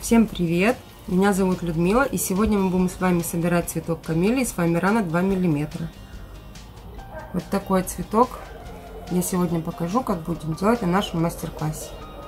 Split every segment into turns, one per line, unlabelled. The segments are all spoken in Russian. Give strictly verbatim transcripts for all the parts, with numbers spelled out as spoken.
Всем привет! Меня зовут Людмила, и сегодня мы будем с вами собирать цветок камелии с фоамирана два миллиметра. Вот такой цветок я сегодня покажу, как будем делать на нашем мастер-классе.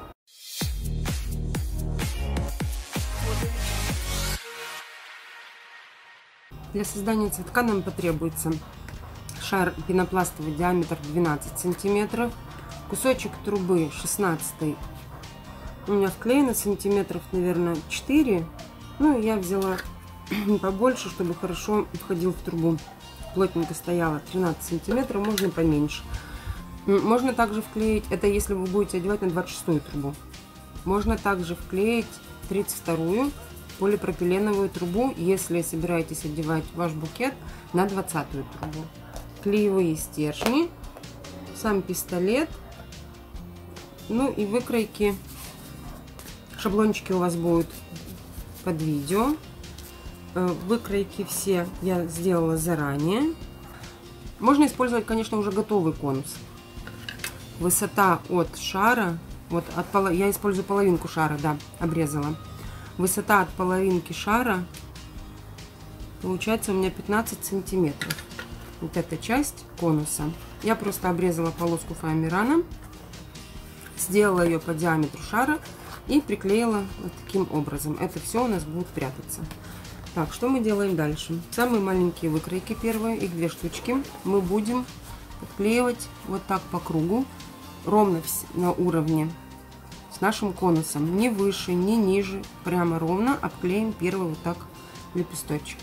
Для создания цветка нам потребуется шар пенопластовый, диаметр двенадцать сантиметров, кусочек трубы шестнадцать. У меня вклеено сантиметров, наверное, четыре. Ну, я взяла побольше, чтобы хорошо входил в трубу. Плотненько стояла тринадцать сантиметров, можно поменьше. Можно также вклеить, это если вы будете одевать на двадцать шестую трубу. Можно также вклеить тридцать вторую полипропиленовую трубу, если собираетесь одевать ваш букет на двадцатую трубу. Клеевые стержни, сам пистолет, ну и выкройки. Шаблончики у вас будут под видео. Выкройки все я сделала заранее. Можно использовать, конечно, уже готовый конус. Высота от шара, вот от поло... я использую половинку шара, да, обрезала. Высота от половинки шара получается у меня пятнадцать сантиметров. Вот эта часть конуса. Я просто обрезала полоску фоамирана, сделала ее по диаметру шара и приклеила вот таким образом. Это все у нас будет прятаться. Так, что мы делаем дальше? Самые маленькие выкройки, первые, их две штучки, мы будем подклеивать вот так по кругу, ровно на уровне с нашим конусом. Не выше, не ниже, прямо ровно обклеим первый вот так лепесточек.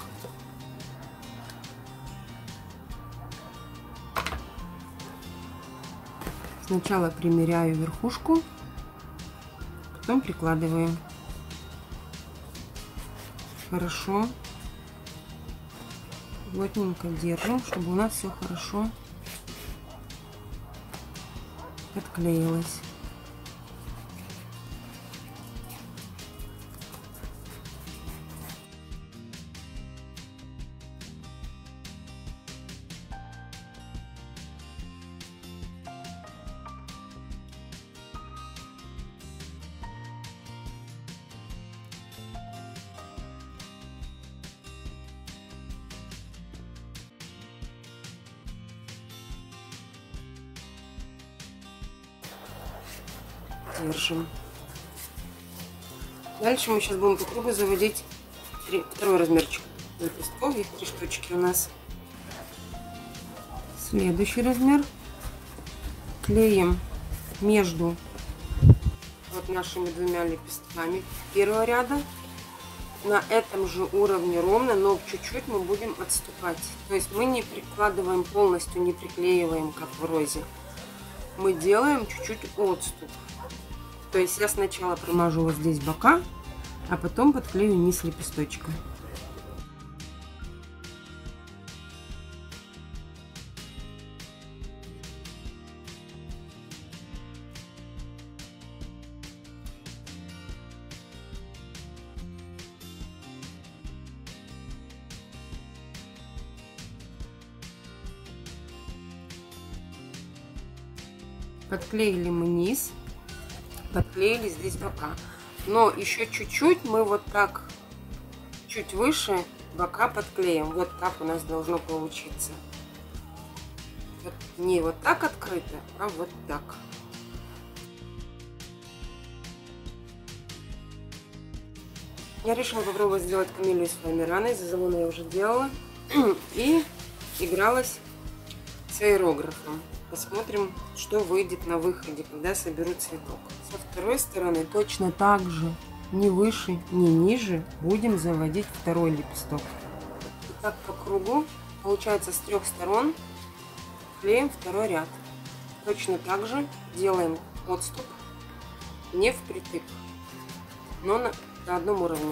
Сначала примеряю верхушку, потом прикладываю. Хорошо, плотненько держим, чтобы у нас все хорошо отклеилось. Держим. Дальше мы сейчас будем по кругу заводить три, второй размерчик лепестков. Их три штучки у нас. Следующий размер клеим между вот нашими двумя лепестками первого ряда. На этом же уровне ровно, но чуть-чуть мы будем отступать. То есть мы не прикладываем полностью, не приклеиваем, как в розе. Мы делаем чуть-чуть отступ. То есть я сначала промажу вот здесь бока, а потом подклею низ лепесточка. Подклеили мы низ. Подклеили здесь бока, но еще чуть-чуть мы вот так чуть выше бока подклеим. Вот так у нас должно получиться. Вот не вот так открыто, а вот так. Я решила попробовать сделать камелию из фоамирана. Из азолона я уже делала и игралась с аэрографом. Посмотрим, что выйдет на выходе, когда соберу цветок. Со второй стороны точно так же, ни выше, ни ниже, будем заводить второй лепесток. И так по кругу, получается, с трех сторон клеим второй ряд. Точно так же делаем отступ, не впритык, но на, на одном уровне.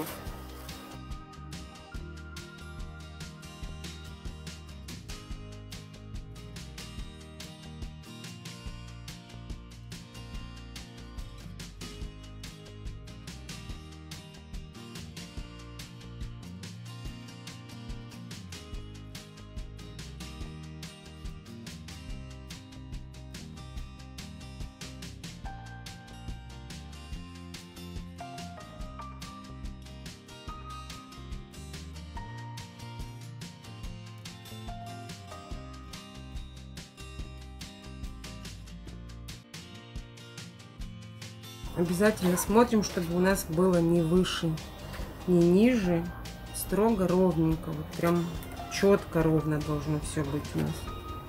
обязательно смотрим, чтобы у нас было не выше, не ниже, строго ровненько, вот прям четко ровно должно все быть у нас.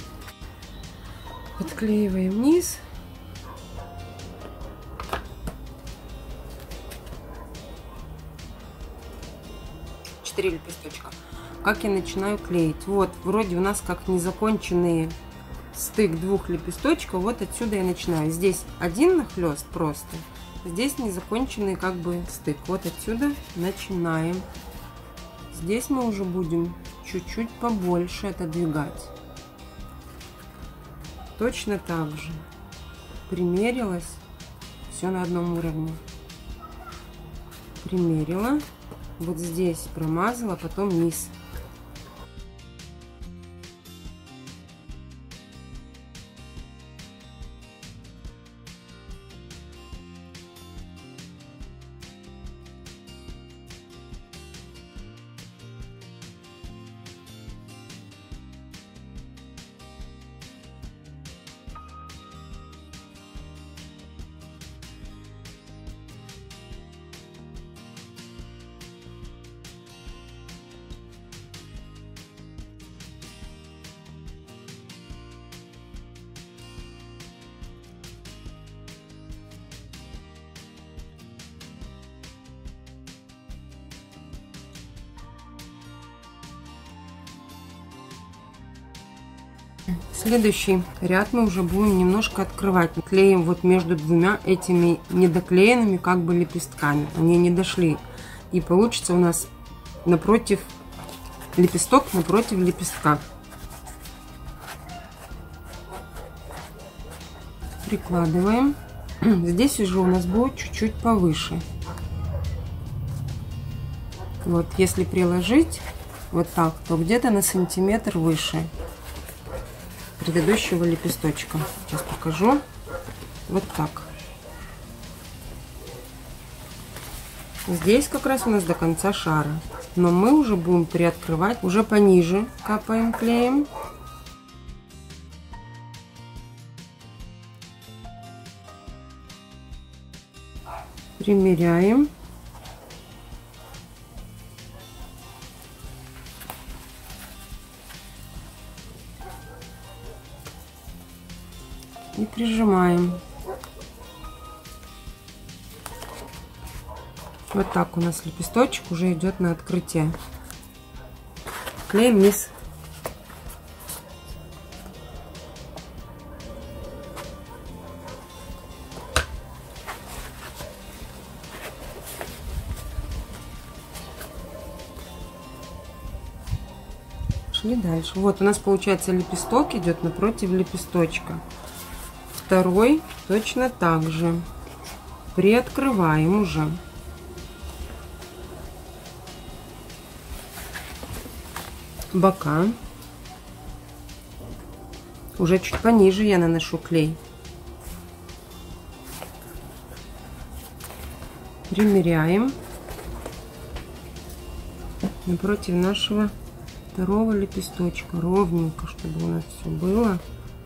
Подклеиваем низ. Четыре лепесточка. Как я начинаю клеить? Вот, вроде у нас как незаконченные стык двух лепесточков. Вот отсюда я начинаю. Здесь один нахлест просто. Здесь незаконченный как бы стык. Вот отсюда начинаем. Здесь мы уже будем чуть-чуть побольше отодвигать. Точно так же. Примерилась. Все на одном уровне. Примерила. Вот здесь промазала, потом низ. Следующий ряд мы уже будем немножко открывать. Клеим вот между двумя этими недоклеенными как бы лепестками. Они не дошли. И получится у нас напротив лепесток напротив лепестка. Прикладываем. Здесь уже у нас будет чуть-чуть повыше. Вот если приложить вот так, то где-то на сантиметр выше предыдущего лепесточка. Сейчас покажу. Вот так. Здесь как раз у нас до конца шара. Но мы уже будем приоткрывать. Уже пониже капаем клеем. Примеряем. И прижимаем. Вот так у нас лепесточек уже идет на открытие. Клеим низ. Шли дальше. Вот у нас получается лепесток идет напротив лепесточка. Второй точно так же. Приоткрываем уже. Бока. Уже чуть пониже я наношу клей. Примеряем напротив нашего второго лепесточка. Ровненько, чтобы у нас все было.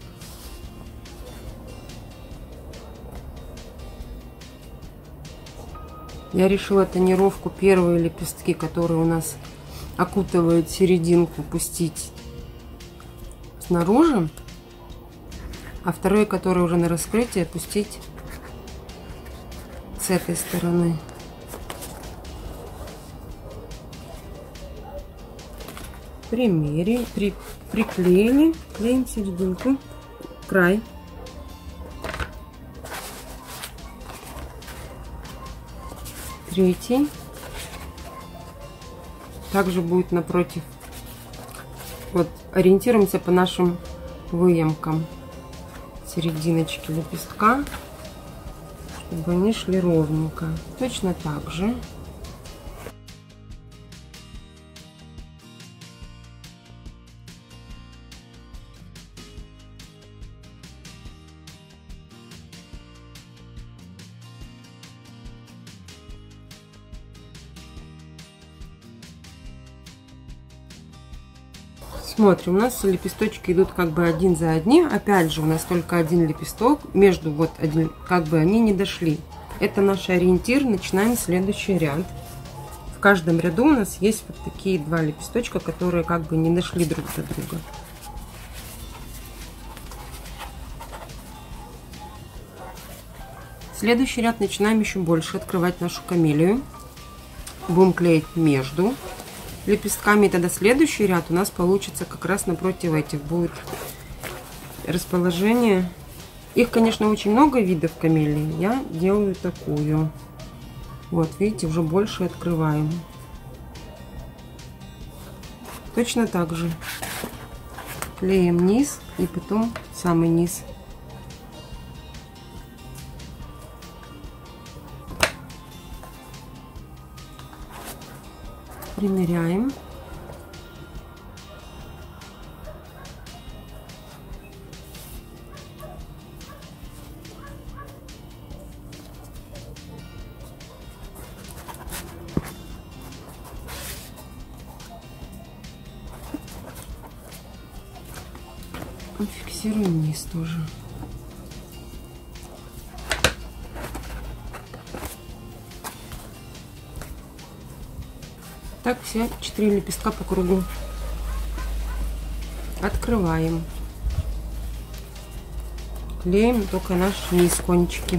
Я решила тонировку первые лепестки, которые у нас окутывают серединку, пустить снаружи, а второй, который уже на раскрытие, пустить с этой стороны. Примерили, при, приклеили, клеим серединку, край. Третий. Также будет напротив. Вот ориентируемся по нашим выемкам серединочки лепестка, чтобы они шли ровненько. Точно так же. Смотрим, у нас лепесточки идут как бы один за одним. Опять же, у нас только один лепесток. Между вот один, как бы они не дошли. Это наш ориентир. Начинаем следующий ряд. В каждом ряду у нас есть вот такие два лепесточка, которые как бы не дошли друг до друга. Следующий ряд начинаем еще больше открывать нашу камелию. Будем клеить между лепестками. И тогда следующий ряд у нас получится как раз напротив этих. Будет расположение. Их, конечно, очень много видов камелии. Я делаю такую. Вот, видите, уже больше открываем. Точно так же клеим низ и потом самый низ. Примеряем. Фиксируем низ тоже. Так все четыре лепестка по кругу. Открываем. Клеим только наш низ, кончики.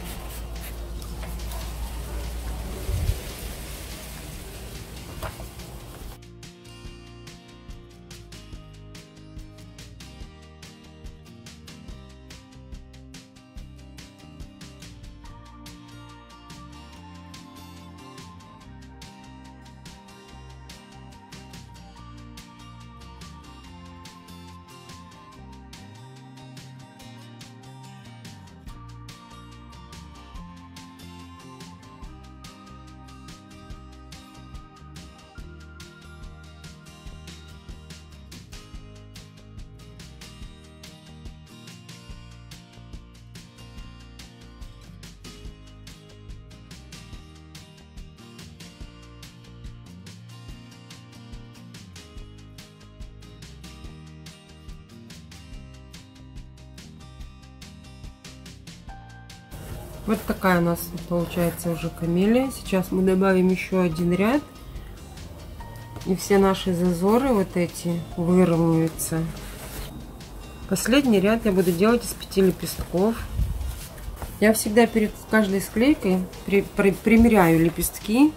Вот такая у нас получается уже камелия. Сейчас мы добавим еще один ряд. И все наши зазоры вот эти выровняются. Последний ряд я буду делать из пяти лепестков. Я всегда перед каждой склейкой при, при, примеряю лепестки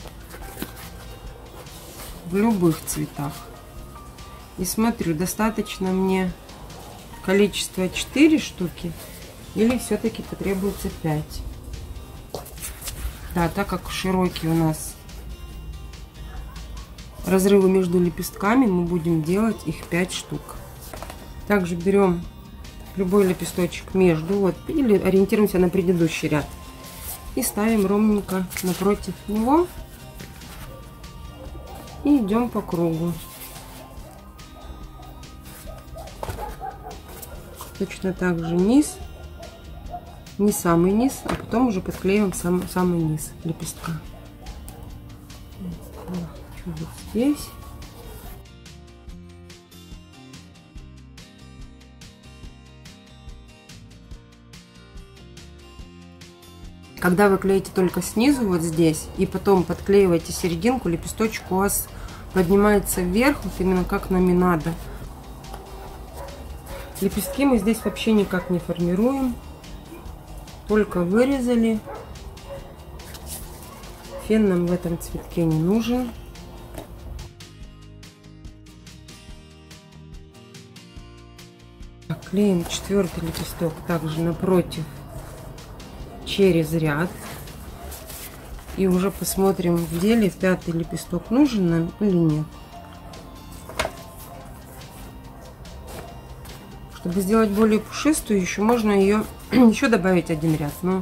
в любых цветах. И смотрю, достаточно мне количество четыре штуки. Или все-таки потребуется пять. Да, так как широкие у нас разрывы между лепестками, мы будем делать их пять штук. Также берем любой лепесточек между, вот, или ориентируемся на предыдущий ряд. И ставим ровненько напротив него. И идем по кругу. Точно так же низ. Не самый низ, а потом уже подклеиваем сам, самый низ лепестка. Вот здесь. Когда вы клеите только снизу, вот здесь, и потом подклеиваете серединку, лепесточек у вас поднимается вверх, вот именно как нам и надо. Лепестки мы здесь вообще никак не формируем. Только вырезали. Фен нам в этом цветке не нужен. Клеим четвертый лепесток также напротив через ряд. И уже посмотрим в деле, пятый лепесток нужен нам или нет. Чтобы сделать более пушистую, еще можно ее еще добавить один ряд, но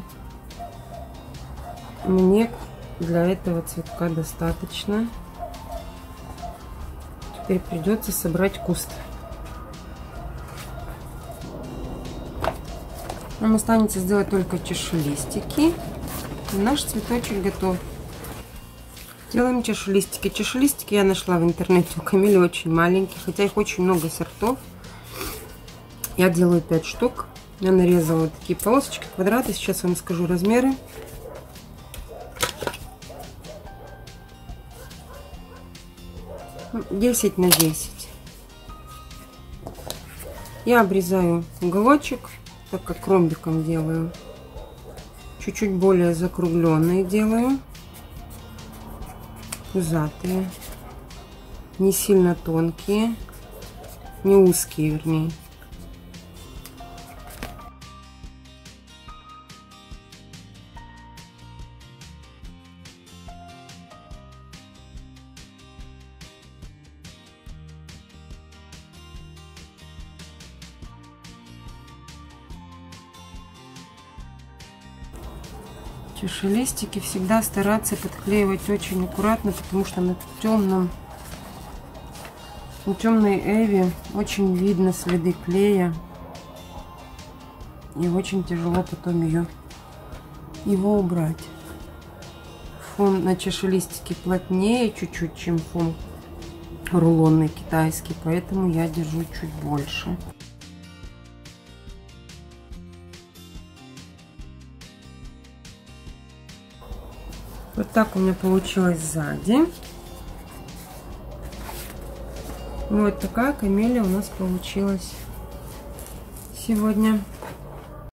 мне для этого цветка достаточно. Теперь придется собрать куст. Нам останется сделать только чашелистики, и наш цветочек готов. Делаем чашелистики. Чашелистики я нашла в интернете у камелии очень маленькие, хотя их очень много сортов. Я делаю пять штук. Я нарезала вот такие полосочки, квадраты. Сейчас вам скажу размеры. десять на десять. Я обрезаю уголочек, так как ромбиком делаю. Чуть-чуть более закругленные делаю. Пузатые. Не сильно тонкие. Не узкие, вернее. Чашелистики всегда стараться подклеивать очень аккуратно, потому что на темном, на темной эве очень видно следы клея, и очень тяжело потом ее его убрать. Фон на чашелистике плотнее чуть-чуть, чем фон рулонный китайский, поэтому я держу чуть больше. Вот так у меня получилось сзади. Вот такая камелия у нас получилась сегодня.